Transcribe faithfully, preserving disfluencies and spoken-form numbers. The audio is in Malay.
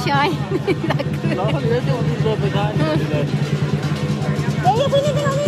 coy. Đó, dia tengok ni dah berani. Ya, ya, sini tengok ni.